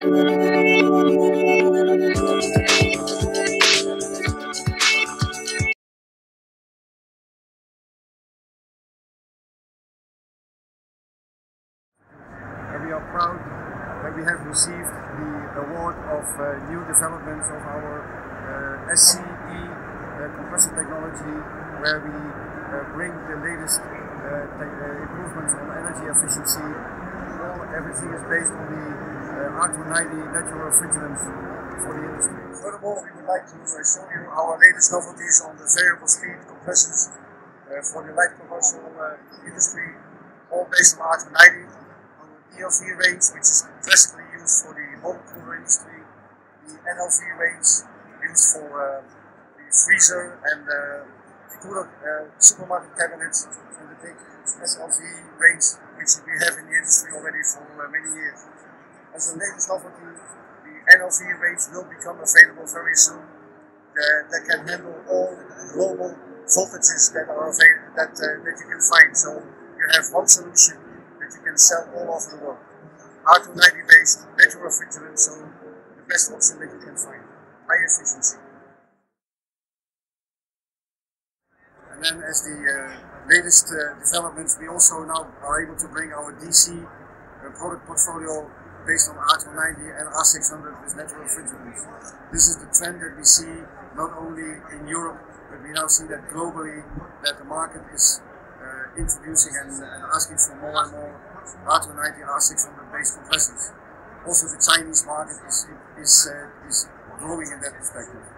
We are proud that we have received the award of new developments of our SCE compressor technology, where we bring the latest improvements on energy efficiency. Everything is based on the R290 natural refrigerants for the industry. Furthermore, we would like to show you our latest novelties on the variable speed compressors for the light commercial industry, all based on R290. ELV range, which is classically used for the motor cooler industry, the NLV range used for the freezer and cooler supermarket cabinets, and the big SLV range, which we have in the industry already for many years. As the latest novelty, the NLV range will become available very soon. That can handle all global voltages that are available, that you can find. So you have one solution that you can sell all over the world. R290 based, natural refrigerant, so the best option that you can find. High efficiency. And then as the latest developments, we also now are able to bring our DC product portfolio based on R290 and R600 with natural refrigerants. This is the trend that we see not only in Europe, but we now see that globally, that the market is introducing and asking for more and more R290, R600 based compressors. Also the Chinese market is growing in that perspective.